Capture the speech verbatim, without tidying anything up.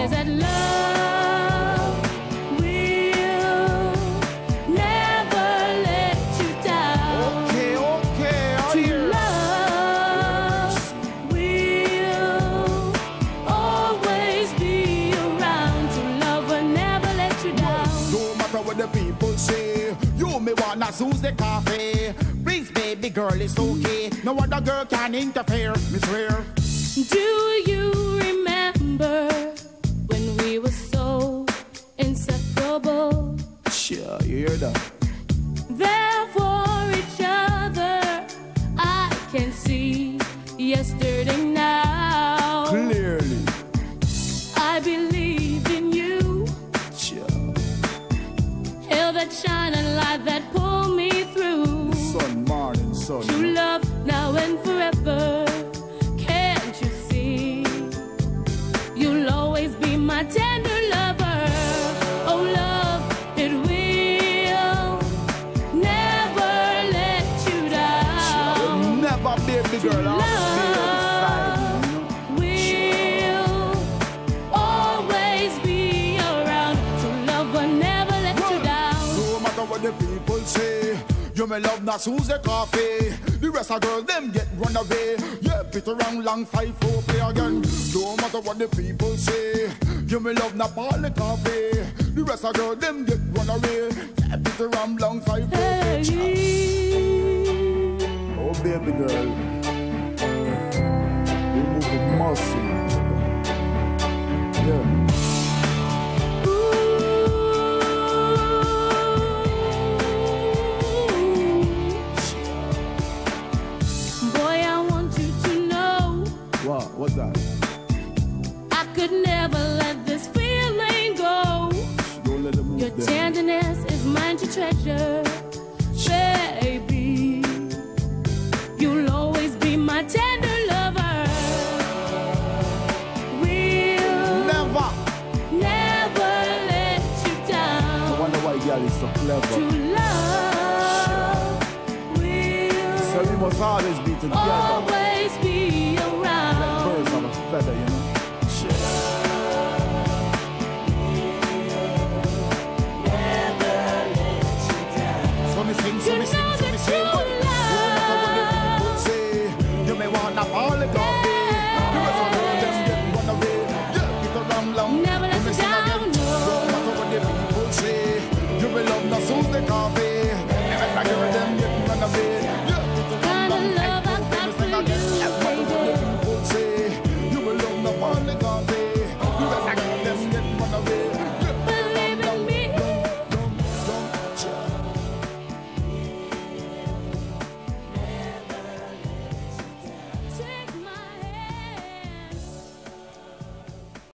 says that love will never let you down. Okay, okay, I True hear. love will always be around. True love will never let you down. No matter what the people say, you may wanna choose the coffee. Please, baby girl, it's okay. No other girl can interfere, me swear. Do you remember when we were so inseparable? Sure, you hear that? There for each other, I can see yesterday now. Clearly. I believe in you. Sure. Held that shining light that pulled me through. Sun, morning, sun. True love now and forever. Can't you see? You'll always be my tender lover. Oh, love, it will never let you down. Never, baby girl, I'll be will always be around. True love will never let you down. no matter what the people say, you may love not choose the coffee. The rest of girls, them get run away. Yeah, pit around long five, four, play again. No matter what the people say, you may love not ball the coffee. The rest of girls, them get run away. Yeah, pit around long five, four, play. Oh, baby girl, you move with muscle. Yeah. Boy, I want you to know What? What's that? I could never let this feeling go. Don't let them move Your them. tenderness is mine to treasure, baby. You'll always be my tender lover. We'll Never. never let you I down. wonder why girl is so clever. True love will So we must always be together. always